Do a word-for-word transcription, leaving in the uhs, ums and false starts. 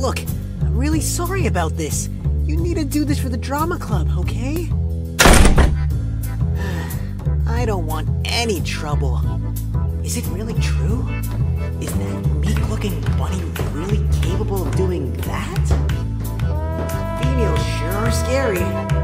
Look, I'm really sorry about this. You need to do this for the drama club, okay? I don't want any trouble. Is it really true? Is that meek-looking bunny really capable of doing that? Females sure are scary.